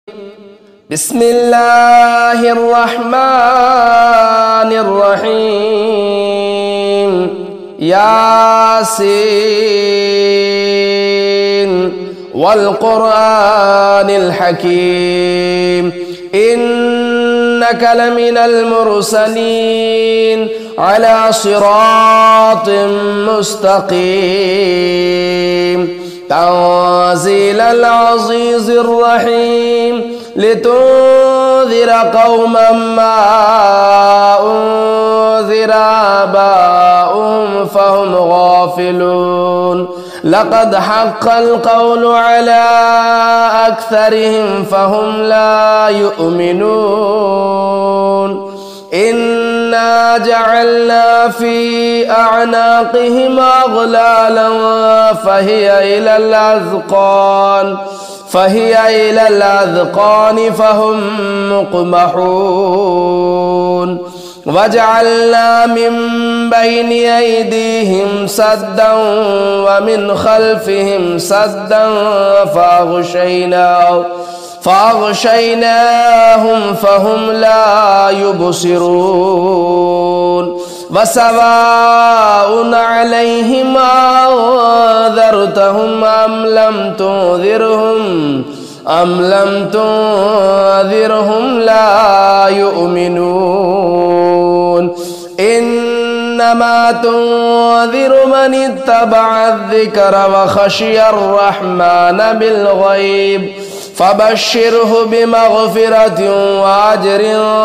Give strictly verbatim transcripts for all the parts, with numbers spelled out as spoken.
بسم الله الرحمن الرحيم ياسين والقرآن الحكيم إنك لمن المرسلين على صراط مستقيم تنزيل العزيز الرحيم لتنذر قوما ما أنذر آباؤهم فهم غافلون لقد حق القول على أكثرهم فهم لا يؤمنون إنا جعلنا في أعناقهم أغلالا فهي إلى الأذقان فهي إلى الأذقان فهم مقمحون وجعلنا من بين أيديهم سدا ومن خلفهم سدا فأغشيناهم فأغشيناهم فهم لا يبصرون وسواء عليهم أنذرتهم أم لم تنذرهم أم لم تنذرهم لا يؤمنون إنما تنذر من اتبع الذكر وخشي الرحمن بالغيب فبشره بمغفرة وأجر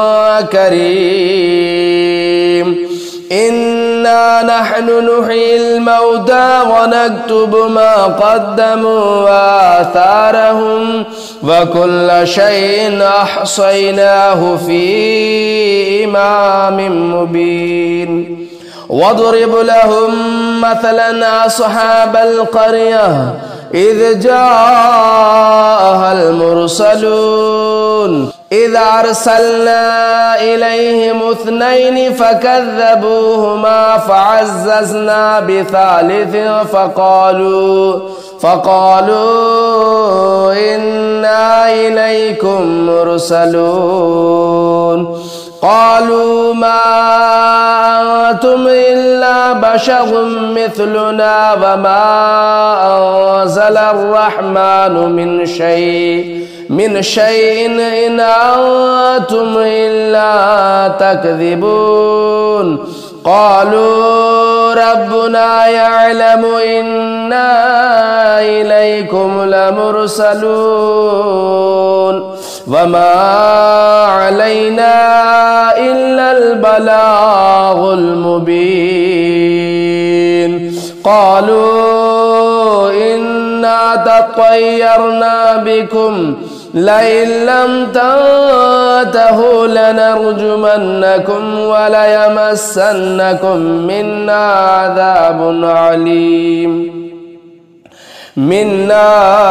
كريم إنا نحن نحيي الموتى ونكتب ما قدموا وآثارهم وكل شيء أحصيناه في إمام مبين واضرب لهم مثلا أصحاب القرية إذ جاءها المرسلون إذ أرسلنا إليهم اثنين فكذبوهما فعززنا بثالث فقالوا فقالوا إنا إليكم مرسلون قالوا ما أنتم إلا بشر مثلنا وما أنزل الرحمن من شيء من شيء إن أنتم إلا تكذبون قالوا ربنا يعلم إنا إليكم لمرسلون وما علينا إلا البلاغ المبين قالوا إنا تطيرنا بكم لئن لم تنتهوا لنرجمنكم وليمسنكم منا عذاب عليم منا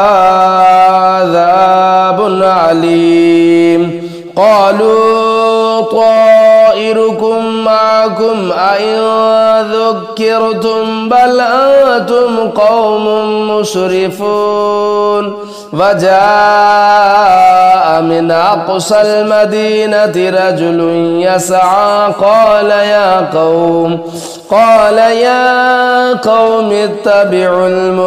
عذاب عليم قالوا طائركم معكم أئن ذكرتم بل أنتم قوم مسرفون وجاء من أقصى المدينة رجل يسعى قال يا قوم قال يا قوم اتبعوا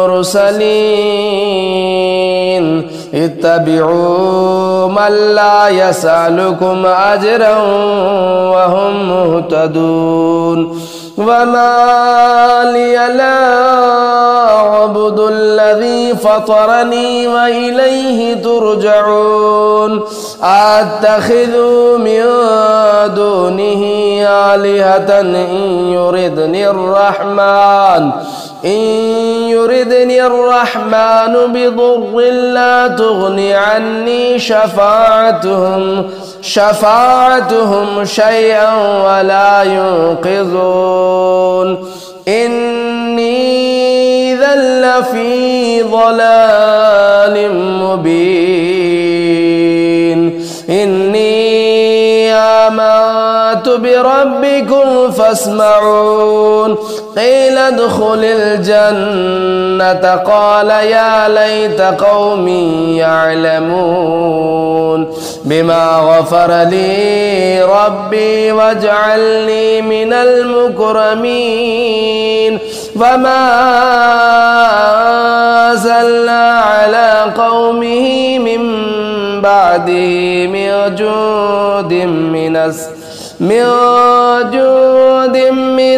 المرسلين اتبعوا من لا يسألكم أجرا وهم مهتدون وما لي لا أعبد الذي فطرني وإليه ترجعون أتخذ من دونه آلهة إن يردني الرحمن إن يردني الرحمن بضر لا تغني عني شفاعتهم شفاعتهم شيئا ولا ينقذون إني إذا لفي ضلال مبين إني آمنت بربكم فاسمعون قيل ادخل الجنة قال يا ليت قومي يعلمون بما غفر لي ربي واجعلني من المكرمين فما أرسلنا على قومه من بعده من جود من السماء من جود من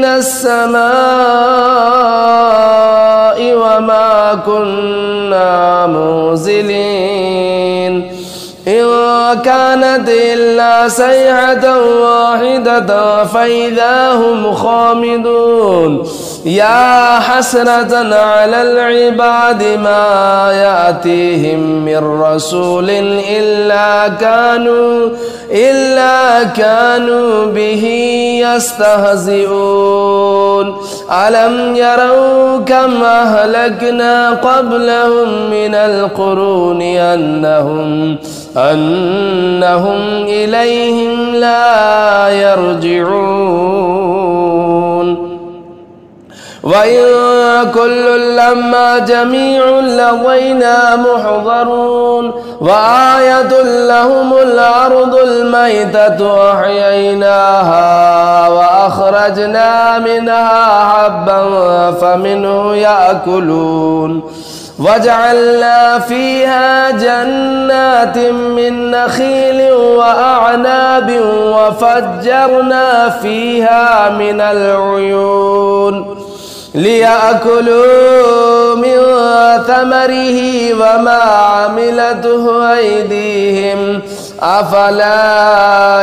السماء وما كنا منزلين إن كانت إلا صيحة واحدة فإذا هم خامدون يا حسرة على العباد ما يأتيهم من رسول إلا كانوا إلا كانوا به يستهزئون ألم يروا كم أهلكنا قبلهم من القرون أنهم أنهم إليهم لا يرجعون وإن كل لما جميع لدينا محضرون وآية لهم الأرض الميتة أحييناها وأخرجنا منها حبا فمنه يأكلون وجعلنا فيها جنات من نخيل وأعناب وفجرنا فيها من العيون ليأكلوا من ثمره وما عملته أيديهم أفلا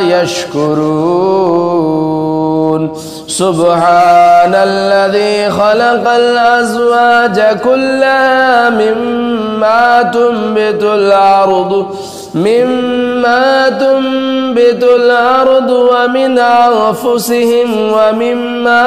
يشكرون سبحان الذي خلق الأزواج كلها مما تنبت الأرض مما تنبت الأرض ومن أنفسهم ومما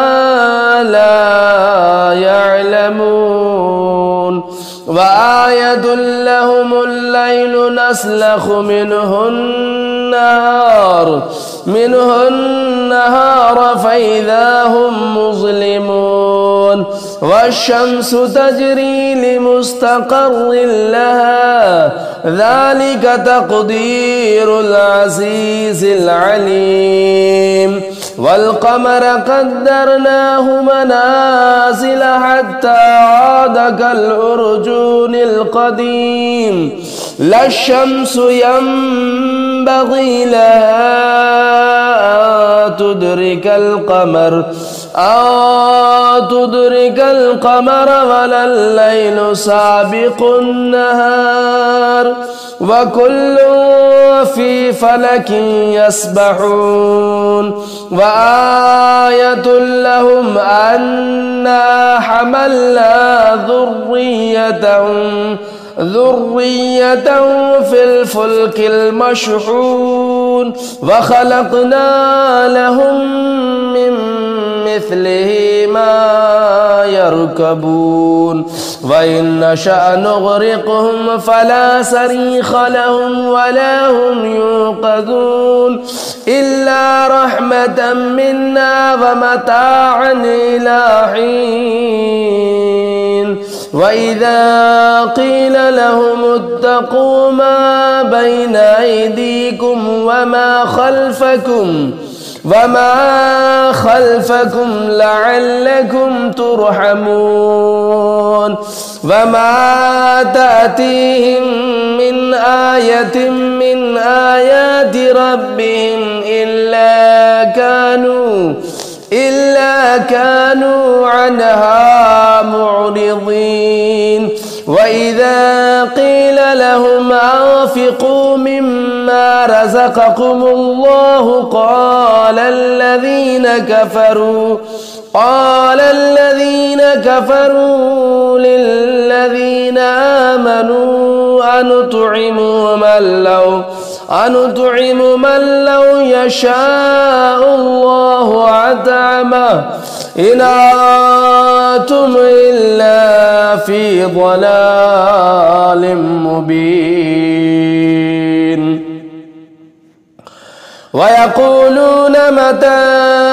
لا يعلمون وآية لهم الليل نسلخ منه النهار منه النهار فإذا هم مظلمون والشمس تجري لمستقر لها ذلك تقدير العزيز العليم والقمر قدرناه منازل حتى عاد كالأرجون القديم لا الشمس ينبغي لها أن تدرك القمر أن تدرك القمر ولا الليل سابق النهار وكل في فلك يسبحون وآية لهم أنا حملنا ذريتهم ذرية في الفلك المشحون وخلقنا لهم من مثله ما يركبون وإن نشأ نغرقهم فلا صريخ لهم ولا هم ينقذون إلا رحمة منا ومتاعا إلى حين وإذا قيل لهم اتقوا ما بين أيديكم وما خلفكم وما خلفكم لعلكم ترحمون وما تأتيهم من آية من آيات ربهم إلا كانوا إلا كانوا عنها معرضين وإذا قيل لهم أنفقوا مما رزقكم الله قال الذين كفروا قال الذين كفروا للذين آمنوا أنطعم من لو أنطعم من لو يشاء الله أطعمه إن أنتم إلا في ضلال مبين ويقولون متى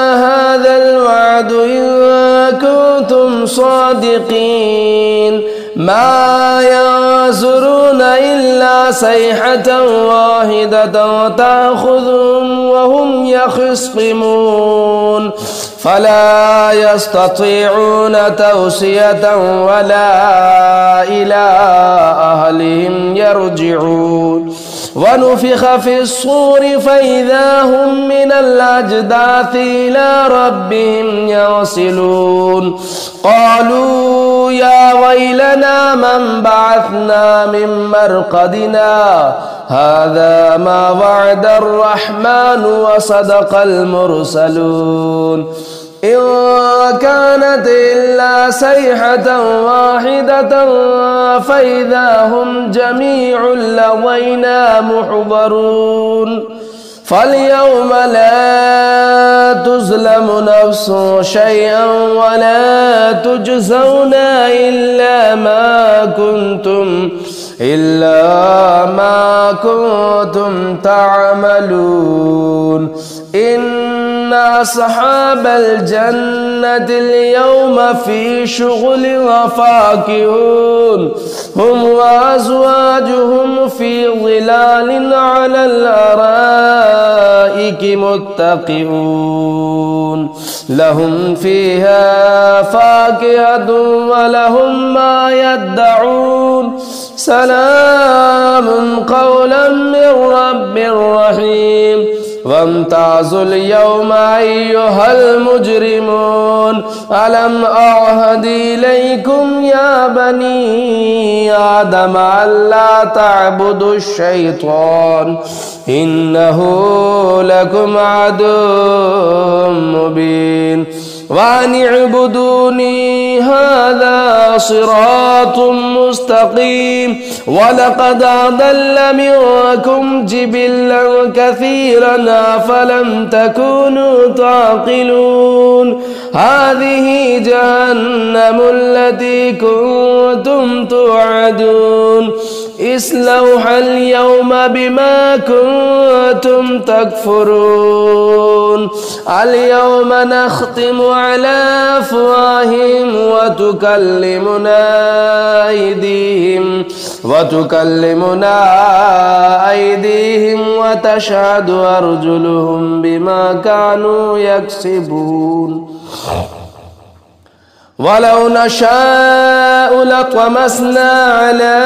هذا الوعد إن كنتم صادقين ما ينظرون إلا صيحة واحدة تأخذهم وهم يخصمون فلا يستطيعون توصية ولا إلى أهلهم يرجعون ونفخ في الصور فإذا هم من الأجداث إلى ربهم يصلون قالوا يا ويلنا من بعثنا من مرقدنا هذا ما وعد الرحمن وصدق المرسلون إن كانت إلا صيحة واحدة فإذا هم جميع لدينا محضرون فاليوم لا تظلم نفس شيئا ولا تجزون إلا ما كنتم إلا ما كنتم تعملون إن أصحاب الجنة اليوم في شغل وفاكهون هم وأزواجهم في ظلال على الأرائك متكئون لهم فيها فاكهة ولهم ما يدعون سلام قولا من رب رحيم وامتازوا اليوم أيها المجرمون ألم أعهد إليكم يا بني آدم ألا تعبدوا الشيطان إنه لكم عدو مبين وأن اعبدوني هذا صراط مستقيم ولقد أضل منكم جبلا كثيرا أفلم تكونوا تعقلون هذه جهنم التي كنتم توعدون اصلوها اليوم بما كنتم تكفرون اليوم نختم على أفواههم وتكلمنا أيديهم وتكلمنا أيديهم وتشهد أرجلهم بما كانوا يكسبون ولو نشاء لطمسنا على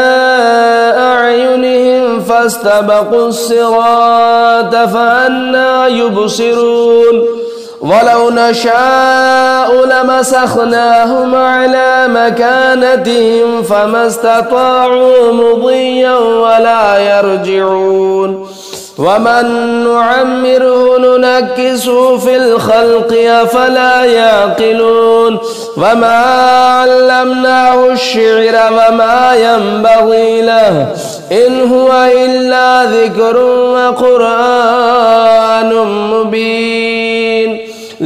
أعينهم فاستبقوا الصراط فأنى يبصرون ولو نشاء لمسخناهم على مكانتهم فما استطاعوا مضيا ولا يرجعون ومن نعمره ننكسه في الخلق أفلا يعقلون وما علمناه الشعر وما ينبغي له إن هو إلا ذكر وقرآن مبين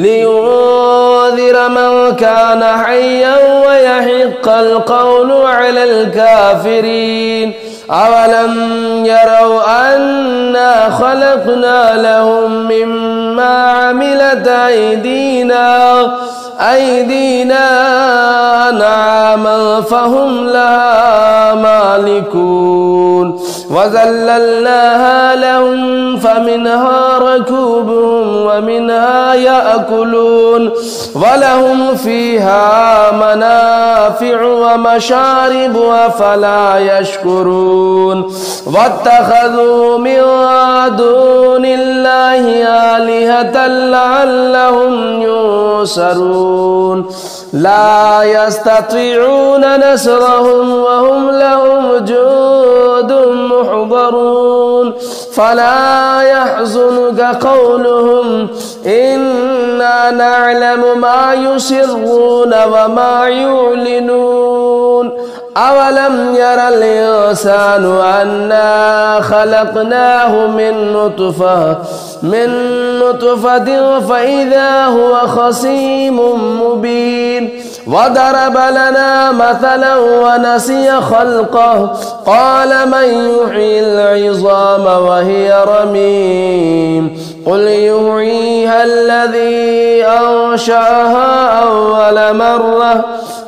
لينذر من كان حيا ويحق القول على الكافرين أولم يروا أنا خلقنا لهم مما عملت أيدينا أيدينا أنعاما فهم لها مالكون وذللناها لهم فمنها ركوبهم ومنها يأكلون ولهم فيها منافع ومشارب أفلا يشكرون واتخذوا من دون الله آلهة لعلهم ينصرون لا يستطيعون نصرهم وهم لهم جند محضرون فلا يحزنك قولهم إنا نعلم ما يسرون وما يعلنون أولم ير الإنسان أنا خلقناه من نطفة من نطفة فإذا هو خصيم مبين وضرب لنا مثلا ونسي خلقه قال من يحيي العظام وهي رميم قل يحييها الذي أنشأها أول مرة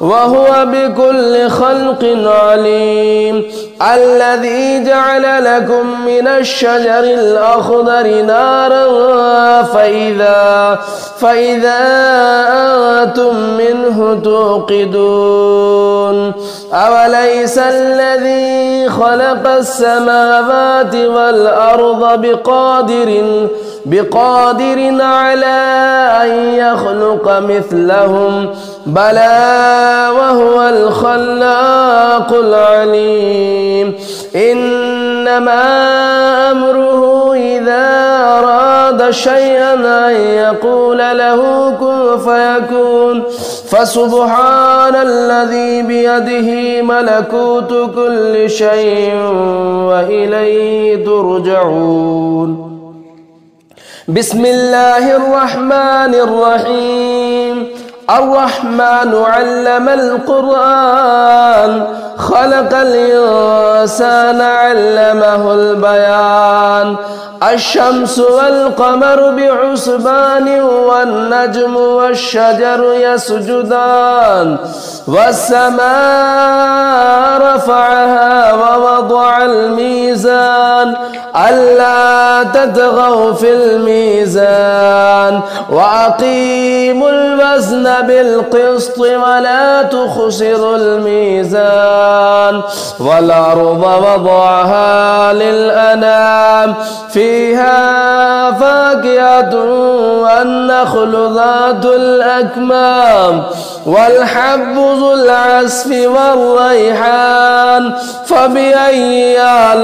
وهو بكل خلق عليم. الذي جعل لكم من الشجر الأخضر نارا فإذا, فإذا أنتم منه توقدون. أوليس الذي خلق السماوات والأرض بقادر بقادر على أن يخلق مثلهم؟ بلى وهو الخلاق العليم. إنما أمره إذا أراد شيئا أن يقول له كن فيكون. فسبحان الذي بيده ملكوت كل شيء وإليه ترجعون. بسم الله الرحمن الرحيم. الرحمن علم القرآن خلق الإنسان علمه البيان. الشمس والقمر بحسبان والنجم والشجر يسجدان. والسماء رفعها ووضع الميزان ألا تطغوا في الميزان وأقيموا الوزن بالقسط ولا تخسروا الميزان. والأرض وضعها للأنام فيها فاكهة والنخل ذات الأكمام والحب ذو العصف والريحان. فبأي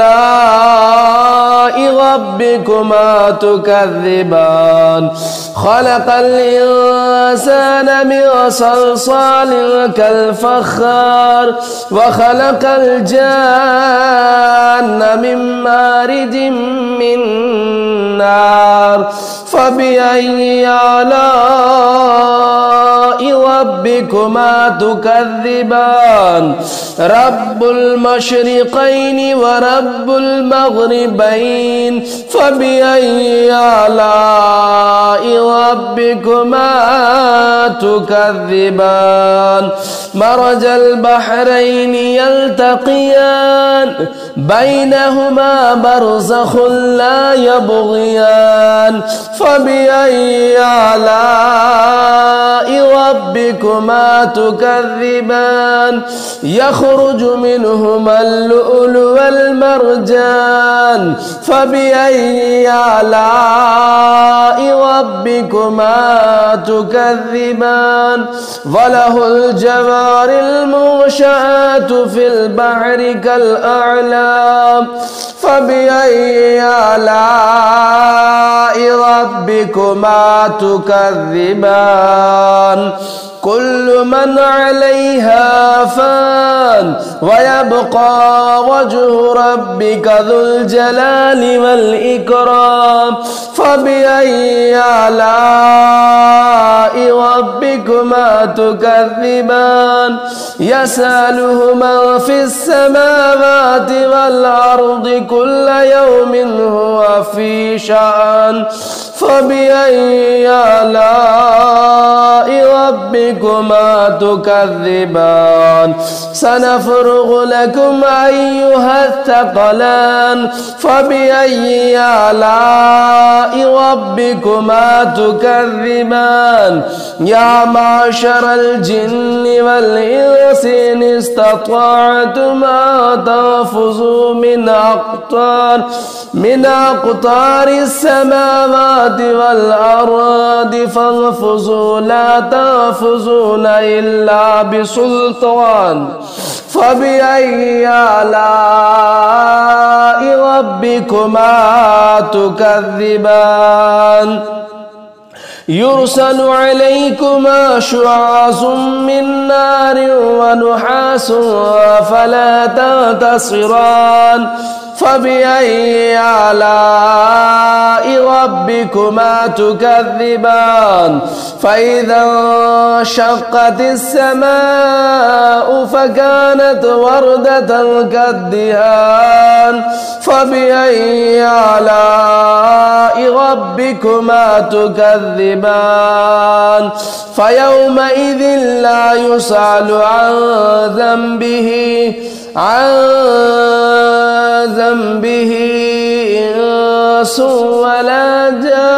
آلاء ربكما تكذبان؟ خلق الإنسان من صلصال كالفخار وخلق الجان من مارج من نار. فبأي آلاء ربكما تكذبان؟ رب المشرقين ورب المغربين. فبأي آلاء ربكما تكذبان؟ مرج البحرين يلتقيان بينهما برزخ لا يبغيان. فبأي آلاء ربكما تكذبان؟ يخرج منهما اللؤلؤ والمرجان. فبأي آلاء ربكما تكذبان؟ وله الجوار المنشآت في البحر كالأعلام. فبأي آلاء ربكما تكذبان؟ كل من عليها فان ويبقى وجه ربك ذو الجلال والإكرام. فبأي آلاء ربكما تكذبان؟ يسأله من في السماوات والأرض كل يوم هو في شأن. فبأي آلاء ربكما تكذبان؟ سنفرغ لكم أيها الثقلان. فبأي آلاء ربكما تكذبان؟ يا معشر الجن والإنس إن استطعتم أن تنفذوا من أقطار من أقطار السماوات والأرض فانفذوا لا تنفذون إلا بسلطان. فبأي آلاء ربكما تكذبان؟ يرسل عليكما شعاظ من نار ونحاس فلا تنتصران. فبأي آلاء ربكما تكذبان؟ فإذا انشقت السماء فكانت وردة كالدهان. فبأي آلاء ربكما تكذبان فيومئذ لا يسأل عن ذنبه عن ذنبه إنس ولا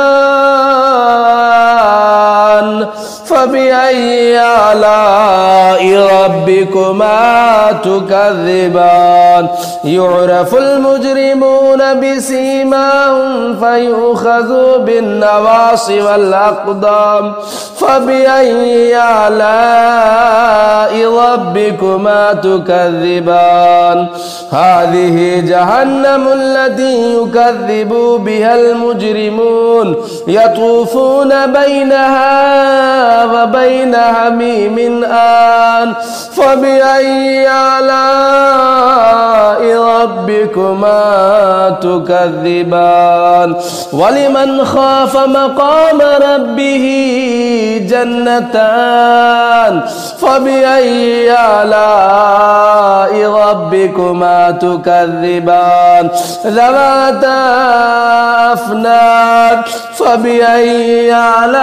جان فبأي آلاء ربكما تكذبان يعرف المجرمون بسيماهم فيؤخذوا بالنواصي والأقدام فبأي آلاء ربكما تكذبان هذه جهنم التي يكذب بها المجرمون يطوفون بينها وبين حميم آن فبأي آلاء ربكما تكذبان ولمن خاف مقام ربه جنتان فبأي آلاء ربكما تكذبان ذواتا أفنان فبأي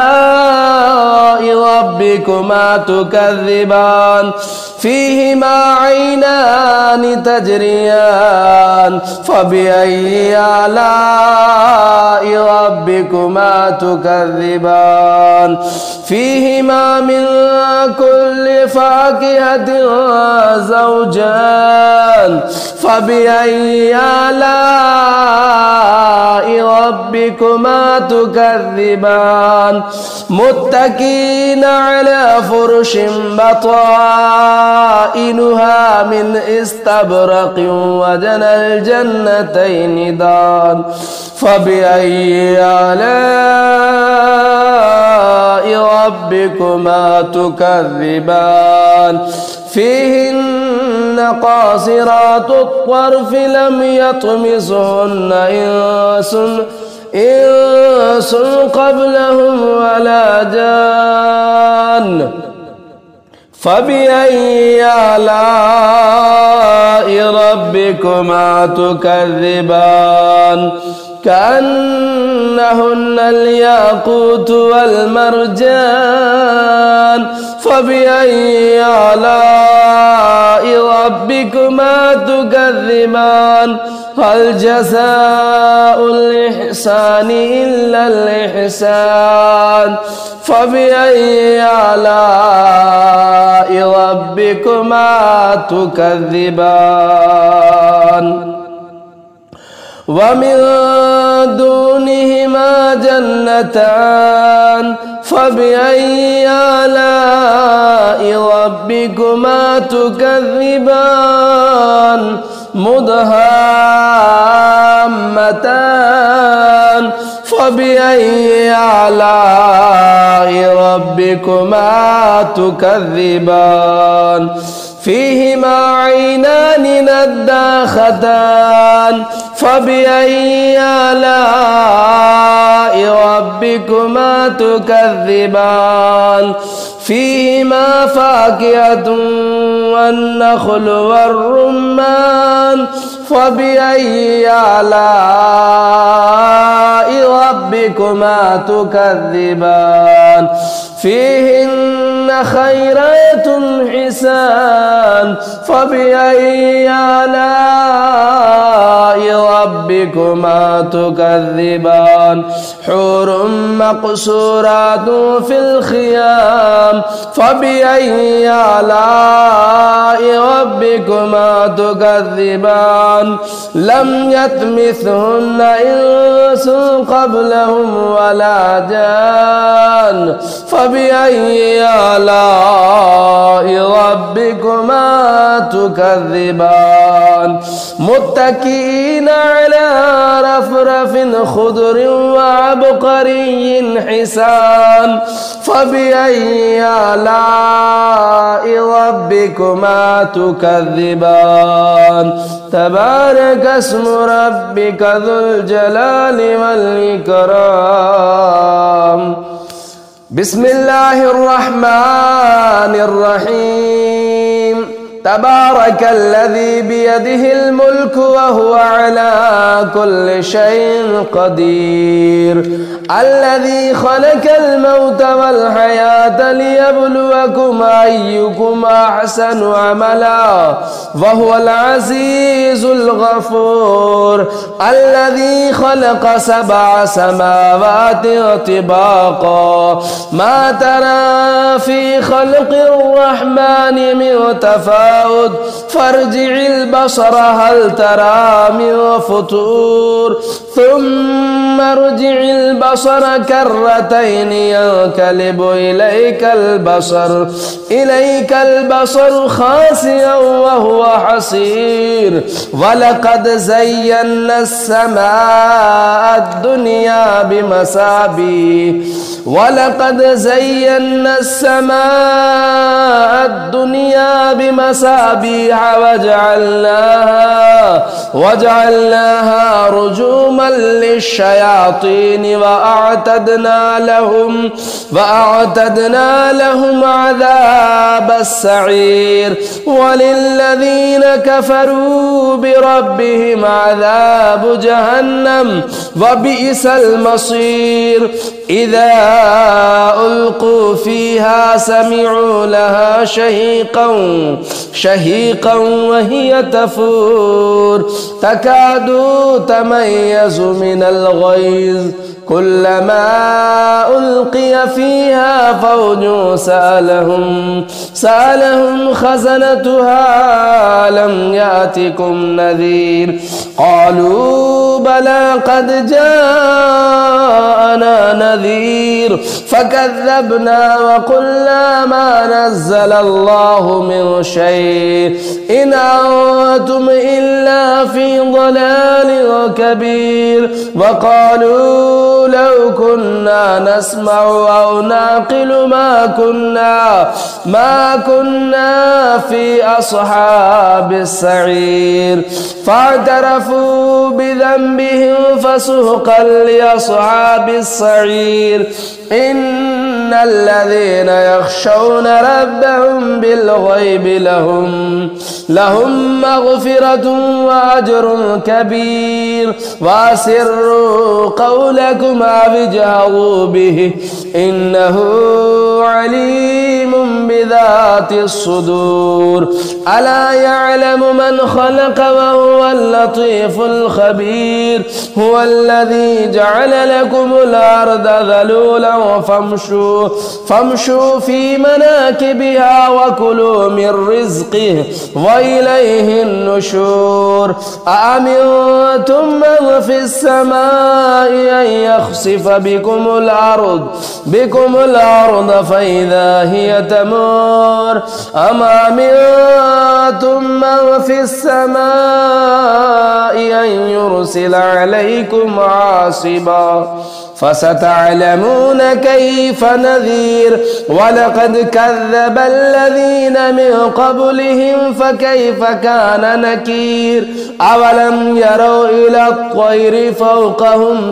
آلاء ربكما تكذبان فيهما عينان تجريان فبأي آلاء ربكما تكذبان فيهما من كل فاكهة زوجان فبأي آلاء ربكما تكذبان متكئين على فرش بطائنها من استبرق وجنى الجنتين دان فبأي آلاء ربكما تكذبان فيهن قاصرات الطرف لم يطمسهن إنس إنس قبلهم ولا جان فبأي آلاء ربكما تكذبان كأنهن الياقوت والمرجان فبأي آلاء ربكما تكذبان هل جزاء الإحسان إلا الإحسان فبأي آلاء ربكما تكذبان ومن دونهما جنتان فبأي آلاء ربكما تكذبان مدهامتان فبأي آلاء ربكما تكذبان فيهما عينان نداختان فبأي آلاء ربكما تكذبان فيهما فاكهة والنخل والرمان فبأي آلاء ربكما تكذبان فيهن خيرات حسان فبأي آلاء ربكما تكذبان حور مقصورات في الخيام فبأي آلاء ربكما تكذبان لم يطمثهن إنس قبلهم ولا جان فبأي آلاء ربكما تكذبان متكئين على رفرف خضر وعبقري حسان فبأي آلاء ربكما تكذبان تبارك اسم ربك ذو الجلال والإكرام بسم الله الرحمن الرحيم تبارك الذي بيده الملك وهو على كل شيء قدير الذي خلق الموت والحياة ليبلوكم أيكم أحسن عملا وهو العزيز الغفور الذي خلق سبع سماوات طباقا ما ترى في خلق الرحمن من تفاوت فارجع البصر هل ترى من فطور ثم ارجع البصر كرتين ينقلب إليك البصر إليك البصر خاسئا وهو حسير ولقد زينا السماء الدنيا بمصابيح ولقد زينا السماء الدنيا بمصابيح وجعلناها وجعلناها رجوما للشياطين وأعتدنا لهم وأعتدنا لهم عذاب السعير وللذين كفروا بربهم عذاب جهنم وبئس المصير إذا ألقوا فيها سمعوا لها شهيقا شهيقا وهي تفور تكاد تميز من الغيظ كلما ألقي فيها فوج سألهم سألهم خزنتها لم يأتكم نذير قالوا بلى قد جاءنا نذير فكذبنا وقلنا ما نزل الله من شيء إن أنتم إلا في ضلال كبير وقالوا لو كنا نسمع أو نعقل ما كنا ما كنا في أصحاب السعير فاعترفوا بذنبهم فسحقا لأصحاب السعير إن الذين يخشون ربهم بالغيب لهم لهم مغفرة وأجر كبير وأسروا قولكم أو اجهروا به إنه عليم بذات الصدور ألا يعلم من خلق وهو اللطيف الخبير هو الذي جعل لكم الأرض ذلولا فامشوا فامشوا في مناكبها وكلوا من رزقه وإليه النشور أأمنتم من في السماء أن يخسف بكم الأرض بكم الأرض فإذا هي تمور أم أمنتم من في السماء أن يرسل عليكم عاصبا فستعلمون كيف نذير ولقد كذب الذين من قبلهم فكيف كان نكير أولم يروا إلى الطير فوقهم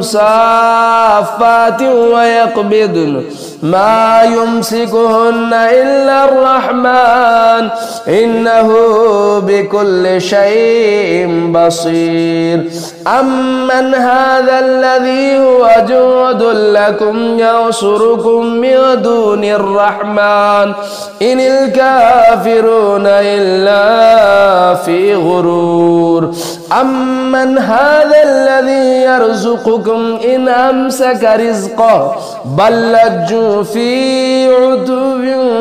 صافات ويقبضن ما يمسكهن إلا الرحمن إنه بكل شيء بصير أمن هذا الذي هو جود لكم ينصركم من دون الرحمن إن الكافرون إلا في غرور أمن هذا الذي يرزقكم إن أمسك رزقه بل لجوا في عتو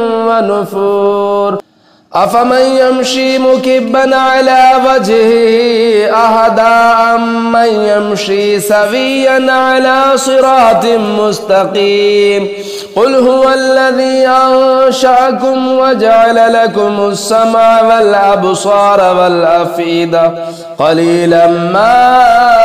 ونفور أفمن يمشي مكبا على وجهه أهدى أمن يمشي سويا على صراط مستقيم قل هو الذي أنشأكم وجعل لكم السمع والأبصار والأفئدة قليلا ما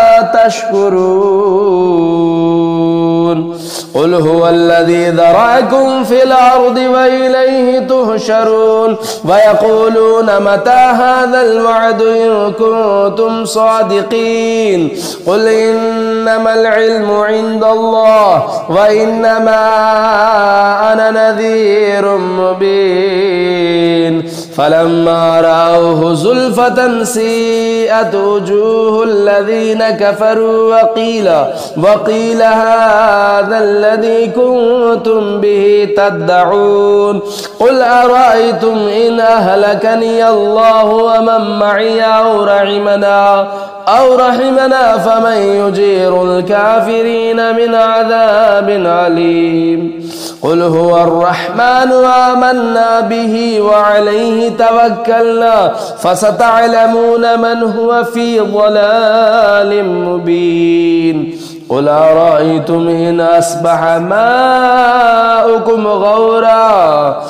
تشكرون قل هو الذي ذرأكم في الأرض وإليه تهشرون ويقولون متى هذا الوعد إن كنتم صادقين قل إنما العلم عند الله وإنما أنا نذير مبين فلما رأوه زلفة سيئت وجوه الذين كفروا وقيل وقيل هذا الذي كنتم به تدعون قل أرأيتم إن أهلكني الله ومن معي أو رحمنا أو رحمنا فمن يجير الكافرين من عذاب عليم قل هو الرحمن آمنا به وعليه توكلنا فستعلمون من هو في ضلال مبين قل أرأيتم إن أصبح ماؤكم غورا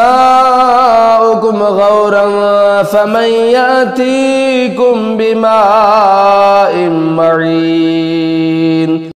ماؤكم غورا فمن يأتيكم بماء معين.